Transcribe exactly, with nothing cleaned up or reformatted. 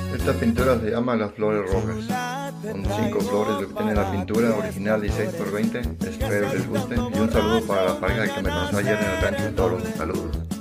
Esta pintura se llama Las Flores Rojas. Son cinco flores lo que tiene la pintura, original dieciséis por veinte. Espero les guste y un saludo para la pareja que me conoció ayer en el rancho de Toro. Saludos.